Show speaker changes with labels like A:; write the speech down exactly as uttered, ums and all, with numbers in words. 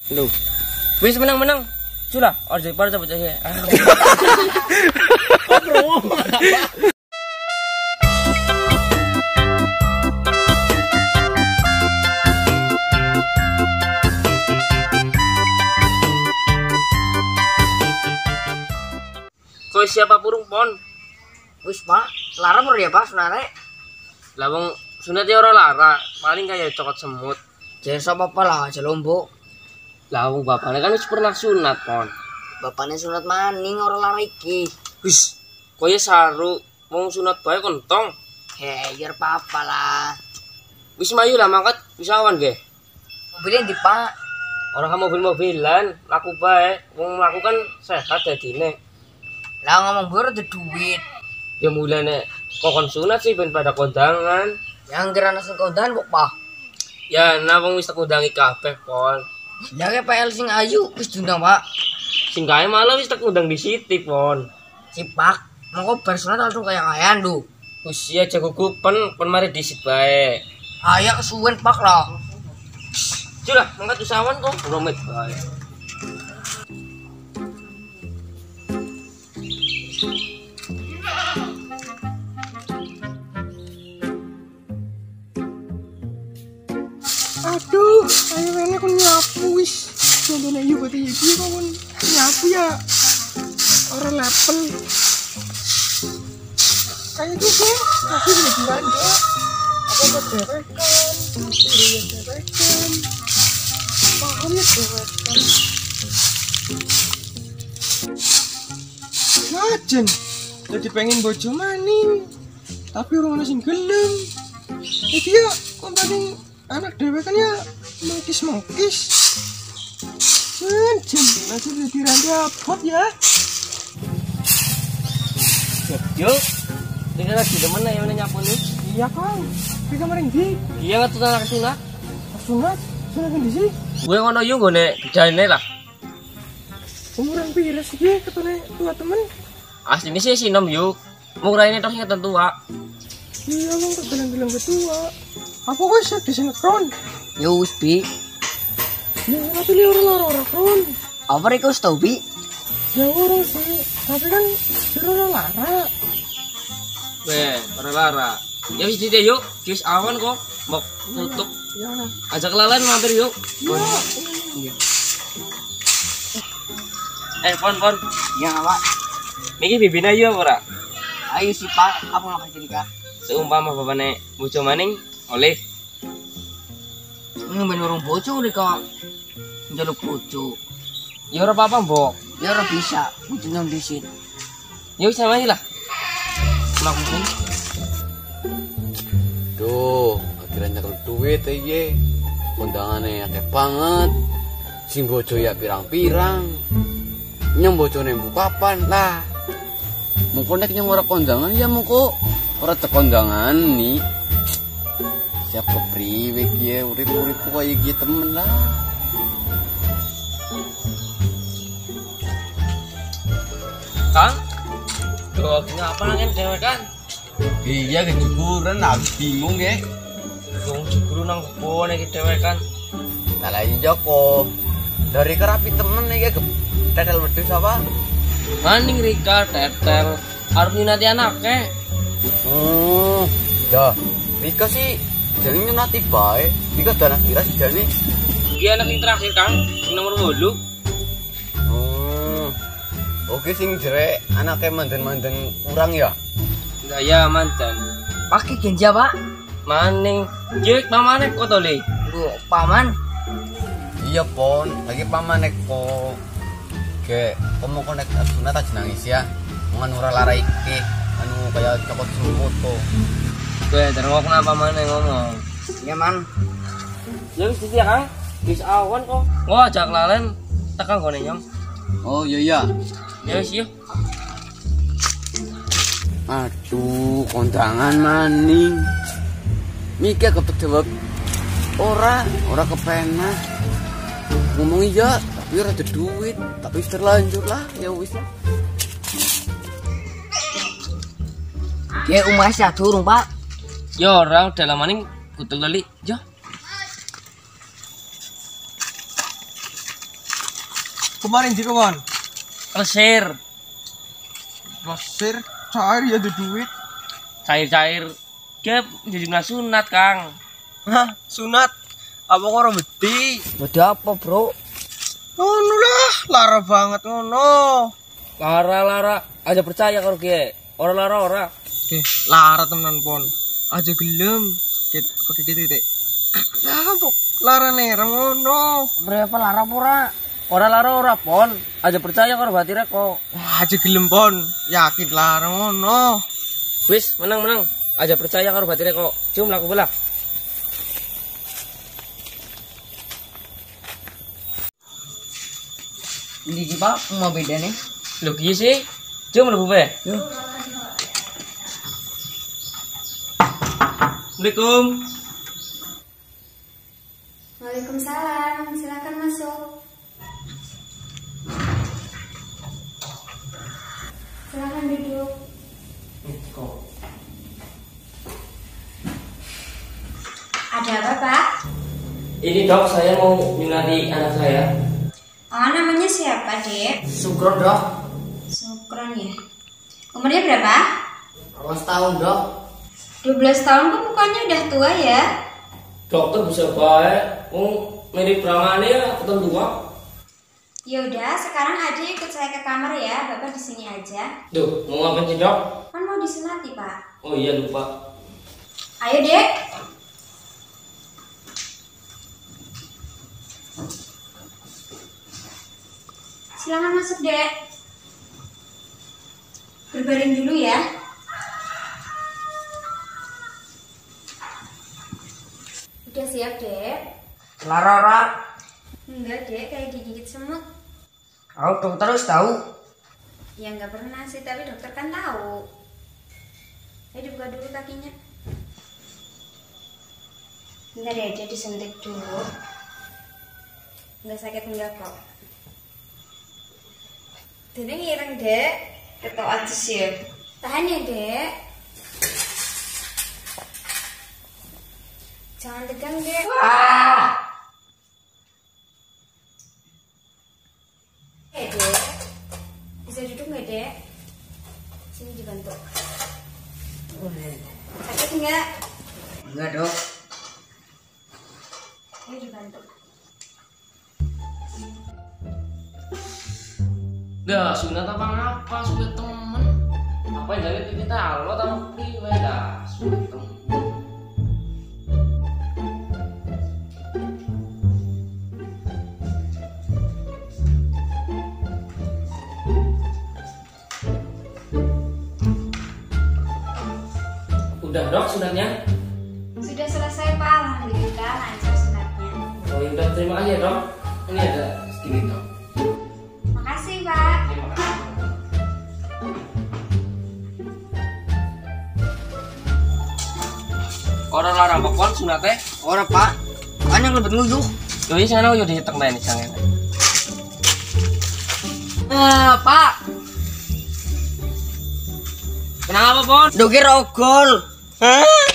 A: Lho. Wis menang-menang. Sulah, order par cepet aja. Kau siapa burung pon?
B: Wis Pak, lara mur ya Pak sunare.
A: Lah wong sunat ya ora lara, paling kayak cokot semut.
B: Jadi sapa apa lah aja lombo.
A: Lah wong bapaknya kan wis pernah sunat pon.
B: Bapaknya sunat maning ora lara iki.
A: Wis, koyo saru wong sunat bae kontong.
B: He, yer apa lah.
A: Wis mayu lah mangkat wis awan ge.
B: Mobilnya di Pak.
A: Orang kamu mobil-mobilan, laku bae, wong mlakukan sehat dadine.
B: Lah ngomong buru ada duit.
A: Ya mulane kokon sunat sih ben pada kondangan.
B: Yang kira nasi kondangan kok Pak.
A: Ya nah wong wis tak undangi kabeh pon.
B: Ya ke P L sing ayu wis diundang Pak.
A: Sing gawe malah wis tak undang di siti pon.
B: Si Pak, mongko bar sunat langsung kaya kayan lho.
A: Usia jago kupen pon mari disit bae.
B: Aya kesuwen Pak lah.
A: Sudah, mangkat usahawan kok romet bae.
C: Aduh, ayo ini aku nyapu wis. Nonton ayo buat aja dia kan nyapu ya. Orang level. Kayak gitu, masih bisa belanja. Apa buat derekan, diri derekan, pahamnya derekan. Najen, jadi pengen bojo maning, tapi orang sing gelem. Jadi ya, kok paling anak dewe kan ya mengkis-mengkis. Jen, masih jadi randa pot ya.
A: Yo, tinggal lagi demen ya yang nyapu nih.
C: Iya kang, di kamar ini.
A: Iya nggak tuh anak sunat.
C: Sunat, sunat di sini.
A: Gue ngono yung gue nih jalan lah.
C: Umuran pira sih ketone tua temen.
A: Asli ini sih sinom yuk. Murah ini terus ingatan tua.
C: Iya bang, tak bilang-bilang ketua. Apa kau siap di sinetron?
B: Yo wis Bi.
C: Ya nggak pilih orang-orang kron.
B: Apa rek wis tau Bi?
C: Ya orang sih, tapi kan suruh lara.
A: Weh, para lara. Ya wis dite yuk, wis awan kok. Mau tutup.
C: Ya,
A: Ajak lalan mampir yuk.
C: ya.
A: Eh, pon pon.
B: Ya Pak.
A: Niki bibina ayo ora?
B: Ayo si Pak, apa ngapa jadi Kak?
A: Seumpama bapakne bojo maning oleh.
B: Ini ben urung bojo nih kok. Njaluk bojo.
A: Ya ora apa-apa, Mbok.
B: Ya ora bisa, bojone disit.
A: Ya wis sama lah. Mlakukan.
D: Duh, akhirnya nyekel duit aja. Kondangannya akeh banget. Sing bojo ya pirang-pirang. Nyong bojone mbuh kapan lah. Mengko nek nyong ora kondangan ya mengko ora cek kondangan nih. Siap kepriwe ki ya urip-urip kaya iki temen lah.
A: Kang. Duh, ngapa nang dhewe kan?
D: Iya kejuburan aku bingung ya.
A: Wong jeburu nang kebon iki dhewe kan.
D: Lah iya kok. Dari kerapi temen iki tetel wedhus apa?
A: Maning Rika tetel arep nyunati anake.
D: Oh, dah. Rika sih jadi nyunati bae. Rika dan anak kira sih jadi.
A: Iki anak yang terakhir Kang, sing nomor wolu.
D: Oh. Oke sing jerek anaknya mandan-mandan kurang ya.
A: Enggak ya mantan.
B: Pakai genja Pak.
A: Maning, jek pamane kok to Le.
B: Lu paman.
D: Iya pon, lagi pamanek kok. Ge, kamu konek sunat aja nangis ya. Mangan ora lara iki, anu kaya cokot semut to.
A: Kowe terus kenapa mana ngomong?
B: Ya man.
A: Ya wis dia Kang. Wis awan kok. Wah, ajak lalen tekan gone nyong.
D: Oh iya iya.
A: Ya wis yo.
D: Aduh, kondangan maning. Mikir kepek jawab. Ora, ora kepenak. Ngomong iya, tapi ora ada duit, tapi wis terlanjur lah, ya wis lah.
B: Kayak umah sia durung Pak.
A: Ya ora udah lama ning kutul kali. Ya.
C: Kemarin di kawan.
A: Lesir,
C: Pasir cair ya ada duit.
A: cair-cair. Dia jadi sunat, Kang.
C: Hah, sunat. Apa kok orang beti?
B: Beda apa, Bro?
C: Ngono lah, lara banget ngono.
A: Lara-lara aja percaya karo gue. Ora lara ora.
C: Oke, lara temenan pon. Aja gelem. Ket kok titik-titik. Lah, kok lara nerem ngono.
B: Berapa lara pura?
A: Ora lara ora pon. Aja percaya karo batire kok.
C: Wah, aja gelem pon. Yakin lara ngono.
A: Wis, menang-menang. Aja percaya karo batire kok. Cum laku belah.
B: Ini di Pak, mau beda nih.
A: Lho piye sih? Cum mlebu bae.
B: Yuk.
A: Assalamualaikum.
E: Waalaikumsalam, silakan masuk. Silakan duduk. Ada apa, Pak?
A: Ini dok, saya mau nyunati anak saya.
E: Oh, namanya siapa, Dek?
B: Sukron, Dok.
E: Sukron ya. Umurnya berapa?
B: Awas tahun, Dok.
E: dua belas tahun kok mukanya udah tua ya?
A: Dokter bisa baik. Oh, mirip Brahmane ya, ketemu tua.
E: Ya udah, sekarang Ade ikut saya ke kamar ya. Bapak di sini aja.
A: Duh, mau ngapain sih dok?
E: Kan mau disunati, Pak.
A: Oh iya lupa.
E: Ayo, Dek. Silakan masuk, Dek. Berbaring dulu ya. Udah siap, Dek?
B: Lara-lara.
E: Enggak, Dek, kayak digigit semut.
B: Kau dokter harus tahu.
E: Ya nggak pernah sih, tapi dokter kan tahu. Ayo dibuka dulu kakinya. Bentar ya, dia disuntik dulu. Nggak sakit enggak kok. Dene ngireng, Dek. Ketok aja sih. Tahan ya, Dek. Jangan tegang, Dek.
B: Ah.
E: Eh, Dek. Bisa duduk nggak, Dek? Sini dibantu. Sakit nggak?
B: Enggak, Dok.
E: Ayo dibantu.
A: Dah, sunat apa ngapa? Sunat temen. Apa yang jadi kita lo tahu priwe dah. Sunat temen. Udah dok sunatnya?
E: Sudah selesai, Pak. Alhamdulillah lancar sunatnya.
A: Oh ya udah terima kasih ya dok. Ini ada segini dok.
E: Makasih, Pak.
A: Terima kasih. Orang larang pokon sunatnya.
B: Ora, Pak. Kan yang lebih nguyuh.
A: Yoi sana yo dicetek nah ini sangen.
B: Ah, Pak.
A: Kenapa pon?
B: Doge rogol.
C: Hah?